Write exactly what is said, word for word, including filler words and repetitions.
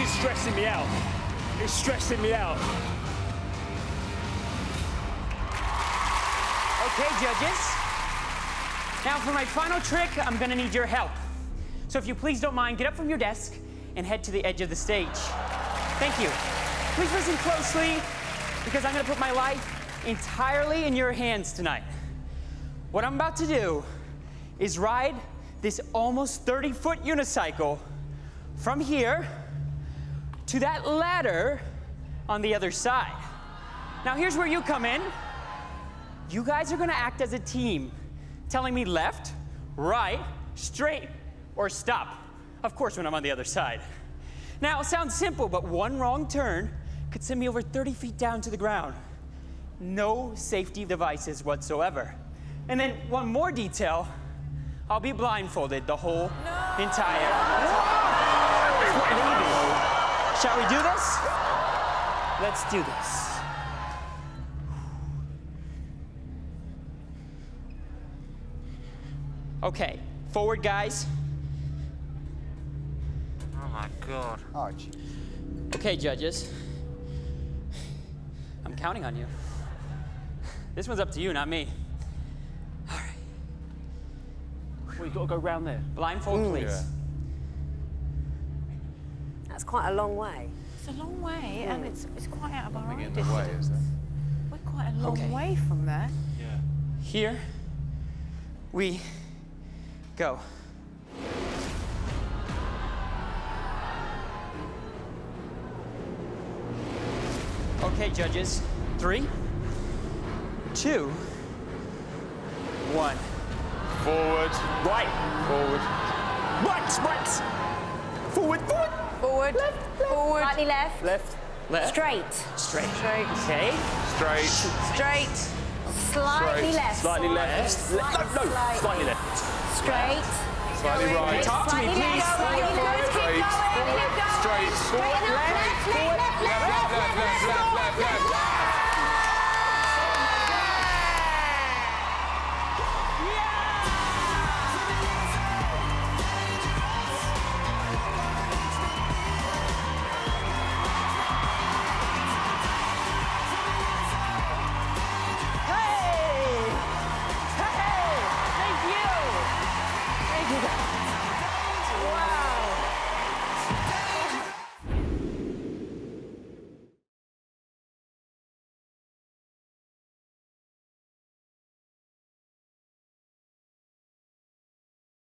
is stressing me out. It's stressing me out. Okay, judges. Now for my final trick, I'm gonna need your help. So if you please don't mind, get up from your desk and head to the edge of the stage. Thank you. Please listen closely, because I'm gonna put my life entirely in your hands tonight. What I'm about to do is ride this almost thirty foot unicycle from here to that ladder on the other side. Now here's where you come in. You guys are gonna act as a team, telling me left, right, straight, or stop. Of course, when I'm on the other side. Now, it sounds simple, but one wrong turn could send me over thirty feet down to the ground. No safety devices whatsoever. And then one more detail, I'll be blindfolded the whole no. entire time. Shall we do this? Let's do this. Okay, forward, guys. Oh my God. Arch. Okay, judges. I'm counting on you. This one's up to you, not me. All right. Well, you've got to go round there. Blindfold, Ooh, please. yeah. That's quite a long way. It's a long way, and it's, it's quite out of our Nothing own in the distance. way, is there? We're quite a long Okay. way from there. Yeah. Here we go. Okay, judges. Three, two, one. Forward. Right. Forward. Right, right. Forward, forward. Forward, left, forward, Slightly left. Left. Left. Straight. Straight. straight, Okay. Straight. straight, Slightly Straight. left. Slightly left. Slightly, Le- no, no. slightly. Slightly left. Straight. Slightly right. Talk to me, Slightly please. left. Slightly left. Straight. Keep going. Keep going. Straight. Straight enough. Left, left, left, left, left, left, left, left, left, left, left.